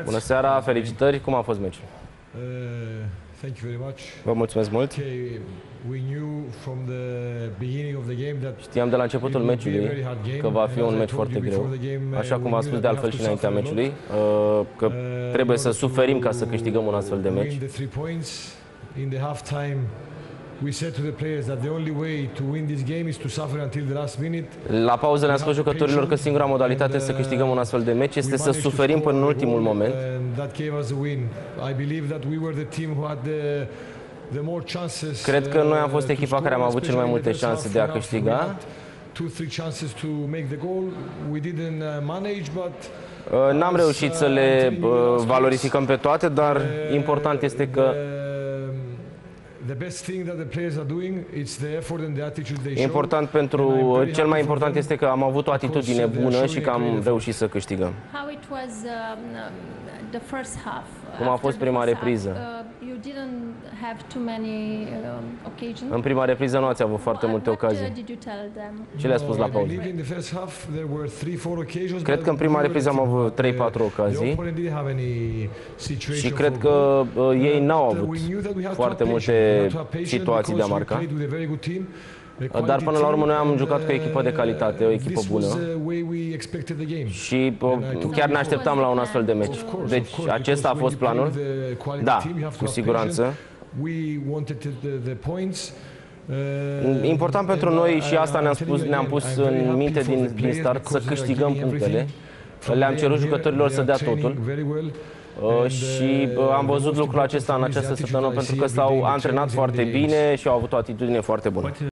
Bună seara, felicitări. Cum a fost meciul? Thank you very much. Vă mulțumesc mult. Știam de la începutul meciului că va fi un meci foarte greu, așa cum am spus de altfel și înaintea meciului, că trebuie să suferim ca să câștigăm un astfel de meci. La pauză le-am spus jucătorilor că singura modalitate să câștigăm un astfel de meci este să suferim până în ultimul moment. Cred că noi am fost echipa care am avut cel mai multe șanse de a câștiga. N-am reușit să le valorificăm pe toate, dar important este că cel mai important este că am avut o atitudine bună și că am reușit să câștigăm. Cum a fost prima repriză? În prima repriză nu ați avut foarte multe ocazii. Ce le-a spus la pauză? Cred că în prima repriză am avut 3-4 ocazii și cred că ei n-au avut foarte multe situații de a marca. Dar până la urmă noi am jucat cu o echipă de calitate, o echipă bună și chiar ne așteptam la un astfel de meci. Deci acesta a fost planul? Da, cu siguranță. Important pentru noi și asta ne-am pus în minte din start, să câștigăm punctele. Le-am cerut jucătorilor să dea totul. Și am văzut lucrul acesta în această săptămână pentru că s-au antrenat foarte bine și au avut o atitudine foarte bună.